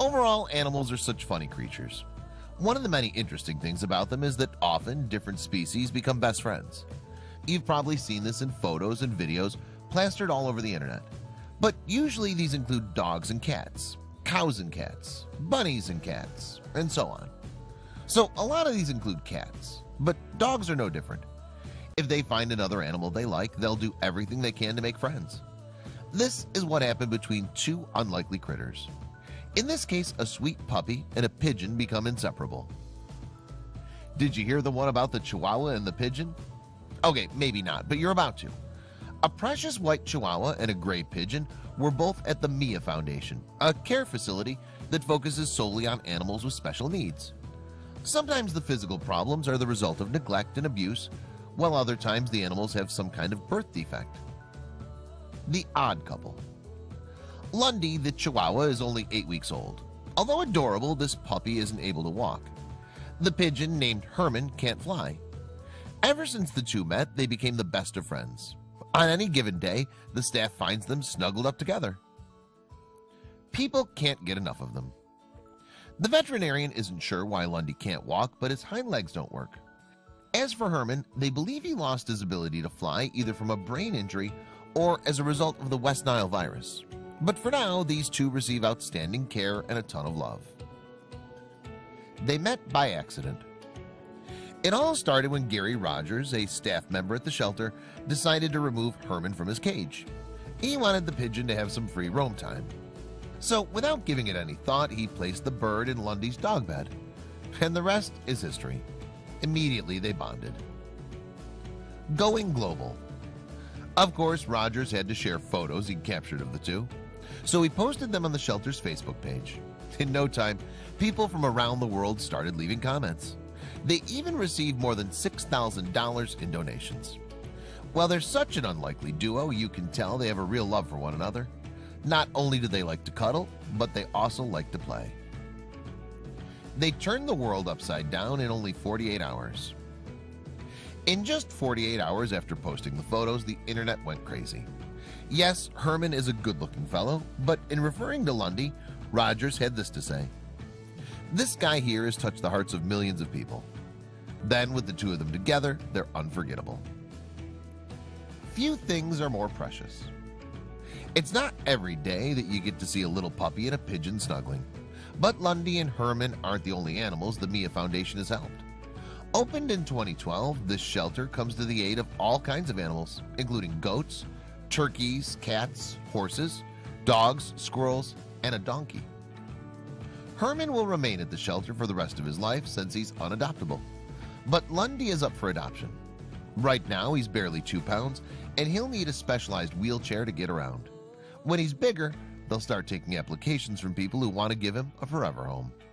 Overall, animals are such funny creatures. One of the many interesting things about them is that often different species become best friends. You've probably seen this in photos and videos plastered all over the internet. But usually these include dogs and cats, cows and cats, bunnies and cats, and so on. So a lot of these include cats, but dogs are no different. If they find another animal they like, they'll do everything they can to make friends. This is what happened between two unlikely critters. In this case, a sweet puppy and a pigeon become inseparable. Did you hear the one about the Chihuahua and the pigeon? Okay, maybe not, but you're about to. A precious white Chihuahua and a gray pigeon were both at the Mia Foundation, a care facility that focuses solely on animals with special needs. Sometimes the physical problems are the result of neglect and abuse, while other times the animals have some kind of birth defect. The odd couple. Lundy, the Chihuahua, is only 8 weeks old. Although adorable, this puppy isn't able to walk. The pigeon, named Herman, can't fly. Ever since the two met, they became the best of friends. On any given day, the staff finds them snuggled up together. People can't get enough of them. The veterinarian isn't sure why Lundy can't walk, but his hind legs don't work. As for Herman, they believe he lost his ability to fly either from a brain injury or as a result of the West Nile virus. But for now, these two receive outstanding care and a ton of love. They met by accident. It all started when Gary Rogers, a staff member at the shelter, decided to remove Herman from his cage. He wanted the pigeon to have some free roam time. So without giving it any thought, he placed the bird in Lundy's dog bed. And the rest is history. Immediately they bonded. Going global. Of course, Rogers had to share photos he captured of the two, so he posted them on the shelter's Facebook page. In no time, people from around the world started leaving comments. They even received more than $6,000 in donations. While they're such an unlikely duo, you can tell they have a real love for one another. Not only do they like to cuddle, but they also like to play. They turned the world upside down in only 48 hours. In just 48 hours after posting the photos, the internet went crazy. Yes, Herman is a good-looking fellow, but in referring to Lundy, Rogers had this to say: "This guy here has touched the hearts of millions of people." Then, with the two of them together, they're unforgettable. Few things are more precious. It's not every day that you get to see a little puppy and a pigeon snuggling. But Lundy and Herman aren't the only animals the Mia Foundation has helped. Opened in 2012, this shelter comes to the aid of all kinds of animals, including goats, turkeys, cats, horses, dogs, squirrels, and a donkey. Herman will remain at the shelter for the rest of his life since he's unadoptable. But Lundy is up for adoption. Right now, he's barely 2 pounds, and he'll need a specialized wheelchair to get around. When he's bigger, they'll start taking applications from people who want to give him a forever home.